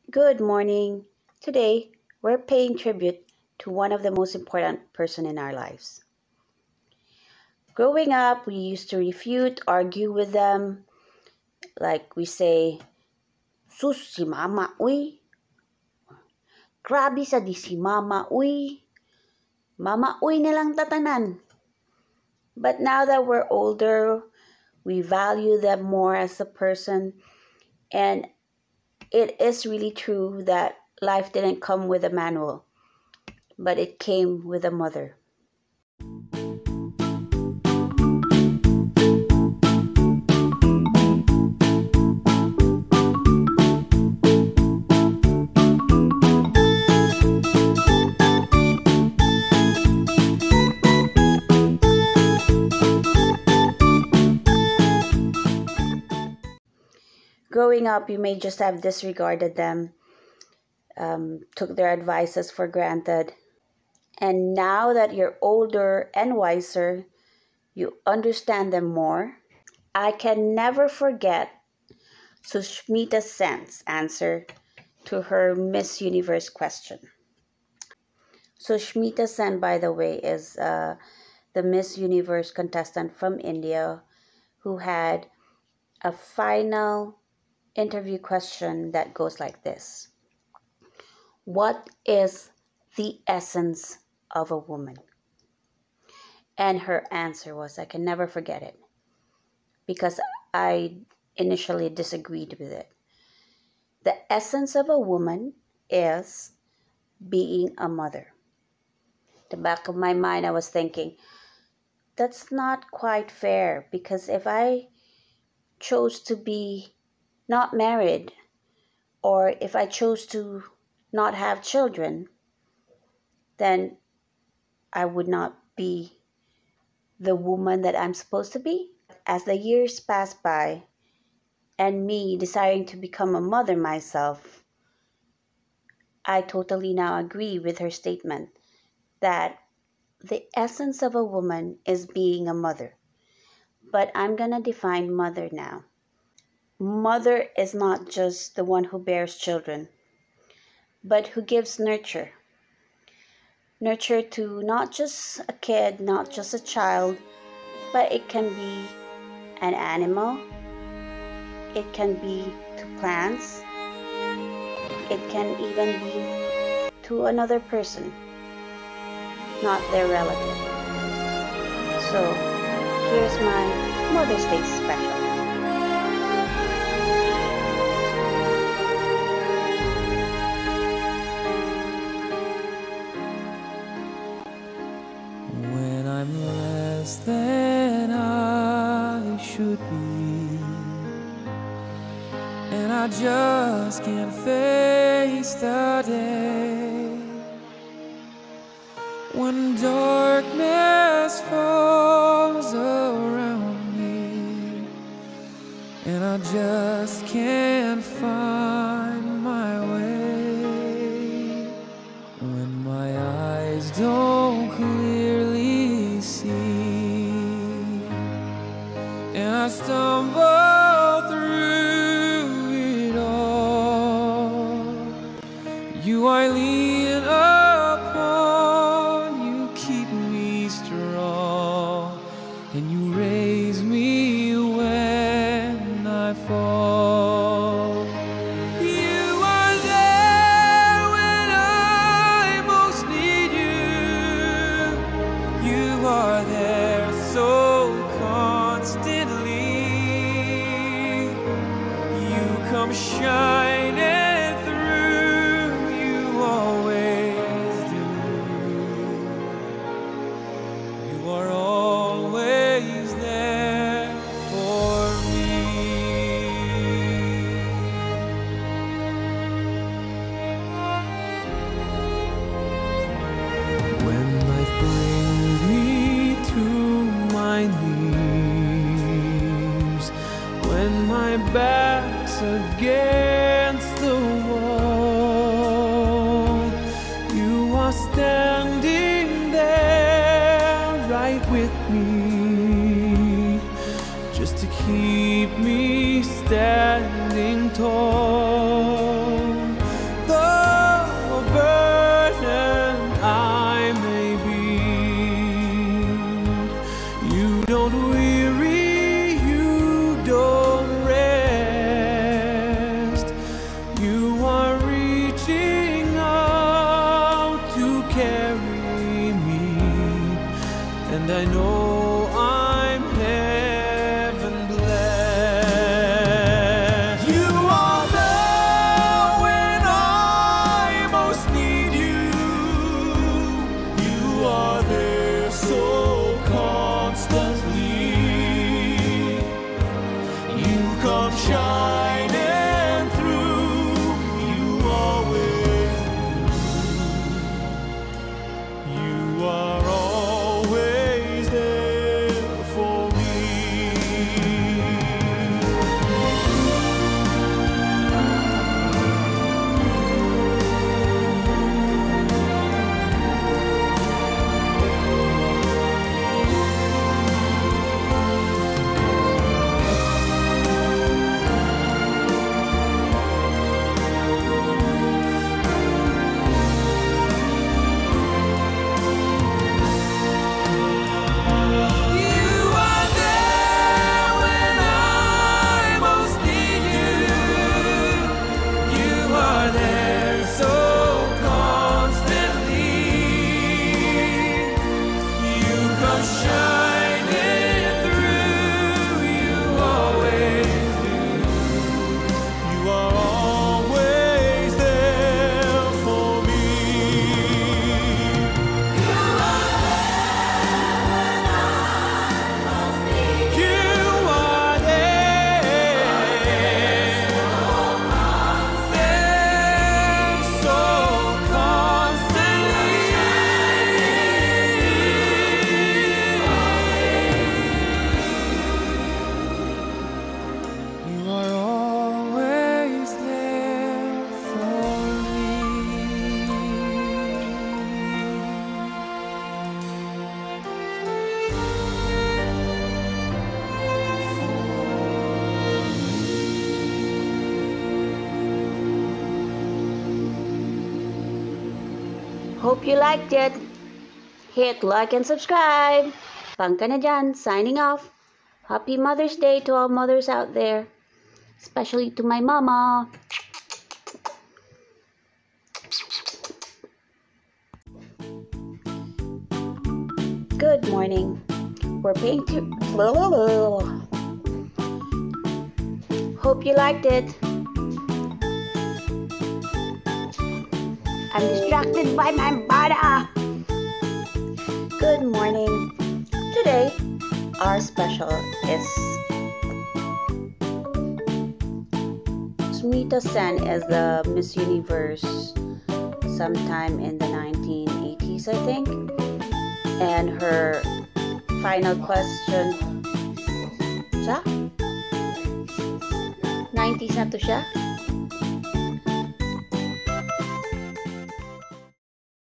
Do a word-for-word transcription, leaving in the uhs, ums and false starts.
Good morning. Today, we're paying tribute to one of the most important person in our lives. Growing up, we used to refute, argue with them, like we say, "Sus si mama, uy. Grabe sa di si mama, uy. Mama, uy na lang tatanan." But now that we're older, we value them more as a person, and it is really true that life didn't come with a manual, but it came with a mother. Growing up, you may just have disregarded them, um, took their advices for granted. And now that you're older and wiser, you understand them more. I can never forget Sushmita Sen's answer to her Miss Universe question. Sushmita Sen, by the way, is uh, the Miss Universe contestant from India who had a final interview question that goes like this. What is the essence of a woman? And her answer was, I can never forget it, because I initially disagreed with it. The essence of a woman is being a mother. The back of my mind, I was thinking, that's not quite fair, because if I chose to be not married, or if I chose to not have children, then I would not be the woman that I'm supposed to be. As the years passed by, and me desiring to become a mother myself, I totally now agree with her statement that the essence of a woman is being a mother. But I'm gonna define mother now. Mother is not just the one who bears children, but who gives nurture. Nurture to not just a kid, not just a child, but it can be an animal, it can be to plants, it can even be to another person, not their relative. So here's my Mother's Day special. Than I should be, and I just can't face the day when darkness falls around me, and I just can't find my way, when my eyes don't clearly see, I stumble through it all. You I lean upon, you keep me strong, and you raise me when I fall. You are there when I most need you. You are there so constantly. Come shining through, you always do. You are always there for me. When life brings me to my knees, when my back's against Hope you liked it. Hit like and subscribe. Pangka na dyan, signing off. Happy Mother's Day to all mothers out there. Especially to my mama. Good morning. We're paying to... Hope you liked it. I'm distracted by my bada. Good morning. Today, our special is Smita Sen is the Miss Universe sometime in the nineteen eighties, I think. And her final question, siya? nineties na to siya?